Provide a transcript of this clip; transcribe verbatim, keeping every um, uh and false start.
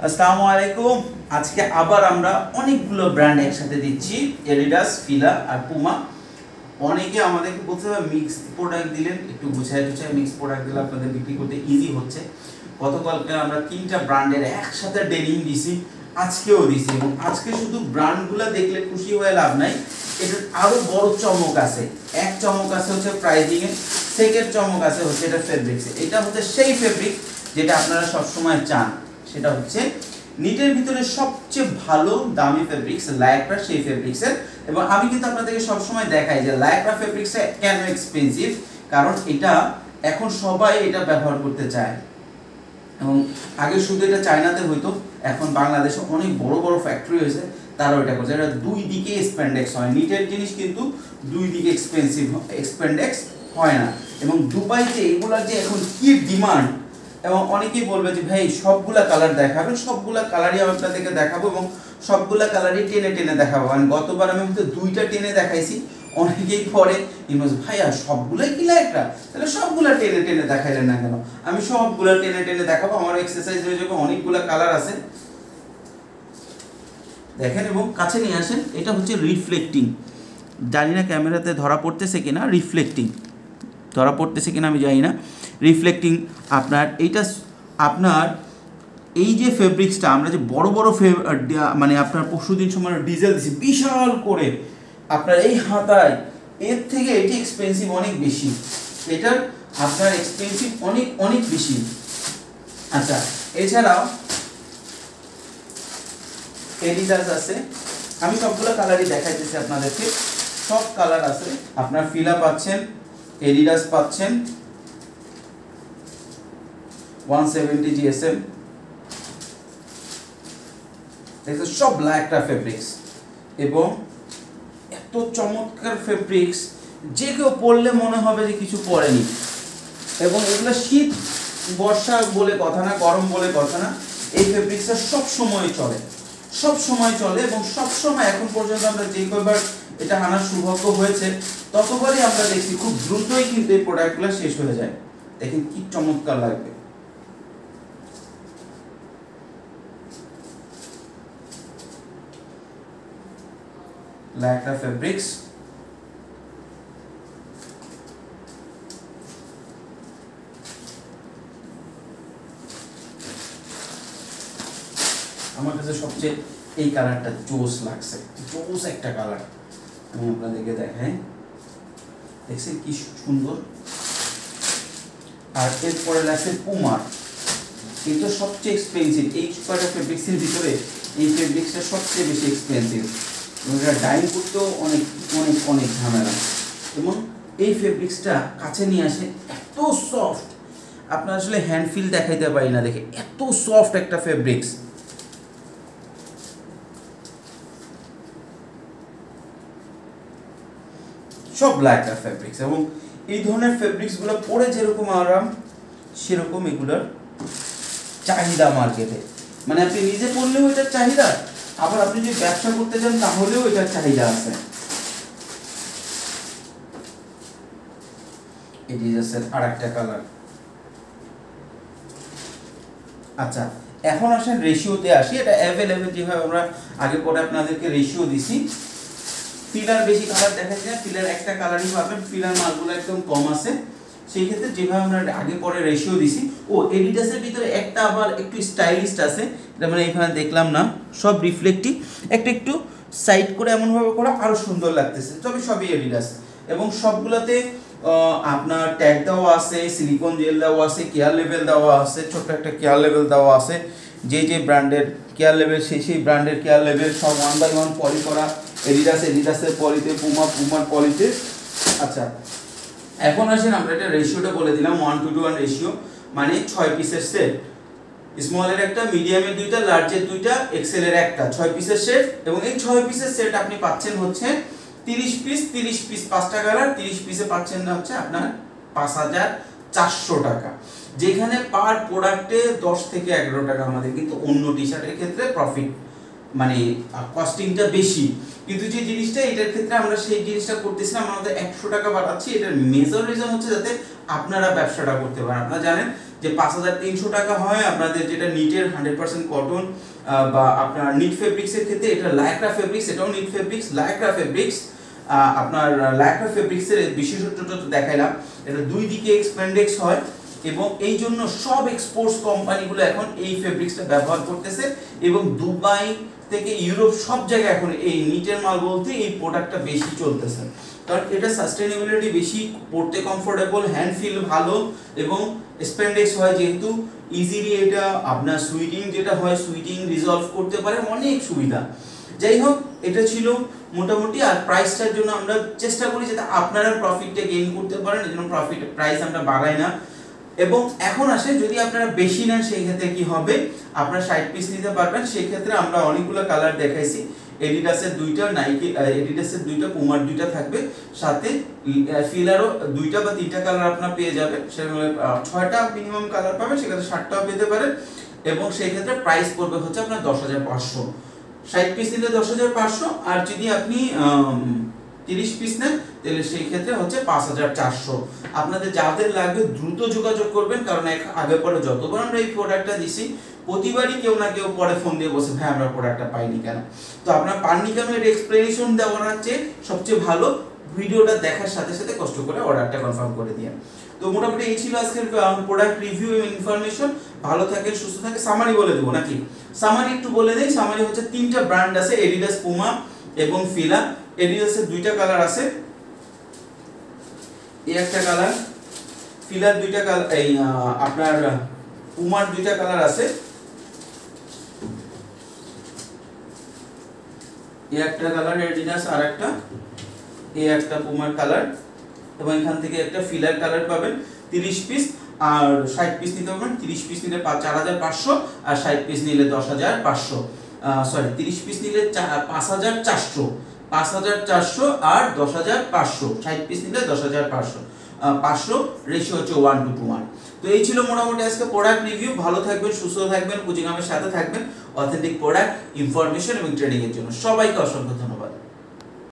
আসসালামু আলাইকুম। আজকে আবার আমরা অনেকগুলো ব্র্যান্ড একসাথে দিচ্ছি, এডিডাস, ফিলা আর পুমা। অনেকে আমাদেরকে বলতে হবে মিক্স প্রোডাক্ট দিলেন, একটু গুছায় গুছায় মিক্স প্রোডাক্ট দিলে আপনাদের বিক্রি করতে ইজি হচ্ছে। গতকালকে আমরা তিনটা ব্র্যান্ডের একসাথে ডেনিম দিছি, আজকেও দিছি, এবং আজকে শুধু ব্র্যান্ডগুলো দেখলে খুশি হয়ে লাভ নাই, এটার আরও বড় চমক আছে। এক চমক আছে হচ্ছে প্রাইজিংয়ে, সেকেন্ড চমক আছে হচ্ছে এটা ফেব্রিক্সে। এটা হচ্ছে সেই ফেব্রিক যেটা আপনারা সবসময় চান, সেটা হচ্ছে নিটের ভিতরে সবচেয়ে ভালো দামি ফেব্রিক্স লাইক্রা, সেই ফেব্রিক্সের। এবং আমি কিন্তু আপনাদেরকে সবসময় দেখাই যে লাইক্রা ফেব্রিক্সে কেন এক্সপেন্সিভ, কারণ এটা এখন সবাই এটা ব্যবহার করতে চায়। এবং আগে শুধু এটা চায়নাতে হইতো, এখন বাংলাদেশে অনেক বড় বড় ফ্যাক্টরি হয়েছে, তারাও এটা করছে। এটা দুই দিকে স্প্যান্ডেক্স হয়, নিটের জিনিস কিন্তু দুই দিকে এক্সপেন্সিভ স্প্যান্ডেক্স হয় না। এবং দুবাইতে এগুলার যে এখন কি ডিমান্ড, এবং অনেকেই বলবে যে ভাই সবগুলা কালার দেখাবেন, সবগুলা কালারই আমি আপনাদেরকে দেখাবো এবং সবগুলা কালারই টেনে টেনে দেখাবো। কারণ গতবার আমি হয়তো দুইটা টেনে দেখাইছি, অনেকেই পরে ইমেজ ভাইয়া সবগুলাই কি লাইক্রা, তাহলে সবগুলা টেনে টেনে দেখাইলেন না কেন? আমি সবগুলা টেনে টেনে দেখাবো। আমার এক্সারসাইজ হয়ে যাবে, অনেকগুলা কালার আছে দেখেন এবং কাছে নিয়ে আসেন। এটা হচ্ছে রিফ্লেক্টিং, জানি না ক্যামেরাতে ধরা পড়তেছে কিনা, রিফ্লেক্টিং ধরা পড়তেছে কিনা আমি জানি না। রিফ্লেক্টিং আপনার এইটা আপনার এই যে ফেব্রিক্সটা আমরা যে বড় বড় মানে আপনার পরশুদিন সময় ডিজেল দিছি বিশাল করে আপনার এই হাতায়, এর থেকে এটি এক্সপেন্সিভ অনেক বেশি, এটার আপনার এক্সপেন্সিভ অনেক অনেক বেশি। আচ্ছা, এছাড়াও এডিডাস আছে, আমি সবগুলো কালারই দেখাইতেছি আপনাদেরকে, সব কালার আছে। আপনার ফিলা পাচ্ছেন, এডিডাস পাচ্ছেন ওয়ান সেভেন্টি জিএসএম, দেখছেন সব লাইক্রা ফেব্রিক্স, এবং এত চমৎকার ফেব্রিক্স যে কেউ পরলে মনে হবে যে কিছু পরেনি। এবং এগুলো শীত বর্ষা বলে কথা না, গরম বলে কথা না, এই ফেব্রিক্সটা সব সময় চলে, সব সময় চলে। এবং সব সময় এখন পর্যন্ত আমরা যে কয়বার এটা আনার সৌভাগ্য হয়েছে ততবারই আমরা দেখছি খুব দ্রুতই কিন্তু এই প্রোডাক্টগুলো শেষ হয়ে যায়। দেখেন কি চমৎকার লাগবে। লাইক্রা ফেব্রিক্স, আমার কাছে সবচেয়ে এই কালারটা জোস লাগছে, জোস একটা কালার, আমি আপনাদেরকে দেখাই, দেখছেন কি সুন্দর। আর এরপরে লাগছে পুমার, কিন্তু সবচেয়ে এক্সপেন্সিভ এই কয়টা ফেব্রিক্সের ভিতরে এই ফেব্রিক্সটা সবচেয়ে বেশি এক্সপেন্সিভ, এবং এটা ডাইং করতেও অনেক অনেক অনেক ঝামেলা। এবং এই ফেব্রিক্সটা কাছে নিয়ে আসে, এত সফট, আপনার আসলে হ্যান্ড ফিল দেখাইতে পারি না, দেখে এত সফট একটা ফেব্রিক্স। সব লাইক্রা ফেব্রিক্স, এবং এই ধরনের ফেব্রিক্সগুলো পরে যেরকম আরাম সেরকম এগুলোর চাহিদা মার্কেটে। মানে আপনি নিজে পরলেও এটার চাহিদা, আবার আপনি যদি ব্যবসা করতে চান তাহলেও এটার চাহিদা আছে। এটি আছে আর একটা কালার। আচ্ছা, এখন আসেন রেশিওতে আসি। এটা অ্যাভেলেবেল যেভাবে আমরা আগে পরে আপনাদেরকে রেশিও দিছি, ফিলার বেশি কালার দেখাচ্ছি না, ফিলার একটা কালারই পাবেন, ফিলার মালগুলো একদম কম আছে, সেই ক্ষেত্রে যেভাবে আমরা আগে পরে রেশিও দিছি। ও এডিডাসের ভিতরে একটা আবার একটু স্টাইলিস্ট আছে, এটা মানে এখানে দেখলাম না, সব রিফ্লেক্টিভ, একটা একটু সাইড করে এমনভাবে করা আরও সুন্দর লাগতেছে, তবে সবই এডিডাস। এবং সবগুলোতে আপনার ট্যাগ দেওয়া আছে, সিলিকন জেল দেওয়া আছে, কেয়ার লেভেল দেওয়া আছে, ছোট্ট একটা কেয়ার লেভেল দেওয়া আছে, যে যে ব্র্যান্ডের কেয়ার লেভেল সেই সেই ব্র্যান্ডের কেয়ার লেভেল সব ওয়ান বাই ওয়ান পলি করা, এডিডাস এডিডাসের পলিতে, পুমা পুমার পলিতে। আচ্ছা, এখন আসেন আমরা এটা রেশিওটা বলে দিলাম, one two two one ratio, মানে ছয় পিসের সেট, স্মলের একটা, মিডিয়ামের দুইটা, লার্জের দুইটা, এক্সেলের একটা, ছয় পিসের সেট। এবং এই ছয় পিসের সেট আপনি পাচ্ছেন হচ্ছে তিরিশ পিস, তিরিশ পিস পাঁচটা কালার, তিরিশ পিসে পাচ্ছেন না হচ্ছে আপনার পাঁচ হাজার চারশো টাকা, যেখানে পার প্রোডাক্টে দশ থেকে এগারো টাকা আমাদের কিন্তু অন্য টি শার্টের ক্ষেত্রে প্রফিট মানে কস্টিংটা বেশি, কিন্তু যে জিনিসটা এটার ক্ষেত্রে আমরা সেই জিনিসটা করতেছি না, আমাদের একশো টাকা বাড়াচ্ছি। এটার মেজর রিজন হচ্ছে যাতে আপনারা ব্যবসাটা করতে পারেন। আপনারা জানেন যে পাঁচ হাজার তিনশো টাকা হয় আপনাদের যেটা নিটের হান্ড্রেড পার্সেন্ট কটন বা আপনার নিট ফেব্রিক্সের ক্ষেত্রে এটা লাইক্রা ফেব্রিক্স, এটাও নিট ফেব্রিক্স, লাইক্রা ফেব্রিক্স। আপনার লাইক্রা ফেব্রিক্সের বিশেষত্বটা তো দেখাইলাম, এটা দুই দিকে এক্সপেন্ডেক্স হয় এবং এই জন্য সব এক্সপোর্টস কোম্পানিগুলো এখন এই ফেব্রিক্সটা ব্যবহার করতেছে এবং দুবাই থেকে ইউরোপ সব জায়গায় এখন এই নিটের মাল বলতে এই প্রোডাক্টটা বেশি চলতেছে, কারণ এটা সাস্টেইনেবিলিটি বেশি, পড়তে কমফোর্টেবল, হ্যান্ড ফিল ভালো এবং স্পেন্ডেক্স হয় যেহেতু ইজিলি এটা আপনার সুইটিং যেটা হয় সুইটিং রিজলভ করতে পারে, অনেক সুবিধা। যাই হোক, এটা ছিল মোটামুটি। আর প্রাইসটার জন্য আমরা চেষ্টা করি যাতে আপনারা প্রফিটটা গেইন করতে পারেন, এই জন্য প্রফিট প্রাইস আমরা বাড়াই না। এবং এখন আসে যদি আপনারা বেশি নেন সেই ক্ষেত্রে কি হবে, আপনারা ষাট পিস নিতে পারবেন। সেই ক্ষেত্রে আমরা অনেকগুলো কালার দেখাইছি, এডিডাসের দুইটা, নাইকি এডিডাসের দুইটা, পুমার দুইটা থাকবে, সাথে ফিলারও দুইটা বা তিনটা কালার আপনারা পেয়ে যাবেন। সেগুলো ছয়টা মিনিমাম কালার পাবেন, সেক্ষেত্রে ষাটটাও পেতে পারেন এবং সেই ক্ষেত্রে প্রাইস পড়বে হচ্ছে আপনার দশ হাজার পাঁচশো। ষাট পিস নিলে দশ হাজার পাঁচশো, আর যদি আপনি তিরিশ পিস নেন তাহলে সেই ক্ষেত্রে হচ্ছে পাঁচ হাজার চারশো। আপনাদের যাদের লাগবে দ্রুত যোগাযোগ করবেন, কারণ আগে পরে যতবার আমরা এই প্রোডাক্টটা দিছি প্রতিবারই কেউ না কেউ পরে ফোন দিয়ে বসে ভাই আমরা প্রোডাক্টটা পাইনি কেন। তো আপনার পাননি কেন এর এক্সপ্লেনেশন দেওয়ার চেয়ে সবচেয়ে ভালো ভিডিওটা দেখার সাথে সাথে কষ্ট করে অর্ডারটা কনফার্ম করে দিয়ে। তো মোটামুটি এই ছিল আজকের প্রোডাক্ট রিভিউ এবং ইনফরমেশন। ভালো থাকেন, সুস্থ থাকেন। সামারি বলে দেবো নাকি? সামারি একটু বলে দেই। সামারি হচ্ছে তিনটা ব্র্যান্ড আছে, এডিডাস, পুমা এবং ফিলা। এডিডাসের দুইটা কালার আছে, এই একটা কালার, ফিলার দুইটা কালার, এই আপনার পুমার দুইটা কালার আছে, এই একটা কালার এডিডাস, আর একটা এই একটা পুমার কালার, এবং এখান থেকে একটা ফিলার কালার পাবেন। তিরিশ পিস আর ষাট পিস নিতে পারবেন। তিরিশ পিস নিলে চার হাজার পাঁচশো আর ষাট পিস নিলে দশ হাজার পাঁচশো, সরি তিরিশ পিস নিলে পাঁচ হাজার চারশো, পাঁচ হাজার চারশো আর দশ হাজার পাঁচশো, ষাট পিস নিলে দশ হাজার পাঁচশো, পাঁচশো রেশিও হচ্ছে ওয়ান টু টু ওয়ান। তো এই ছিল মোটামুটি আজকে প্রোডাক্ট রিভিউ। ভালো থাকবেন, সুস্থ থাকবেন, পুঁজিগামের সাথে থাকবেন অথেন্টিক প্রোডাক্ট ইনফরমেশন এবং ট্রেডিং এর জন্য। সবাইকে অসংখ্য ধন্যবাদ।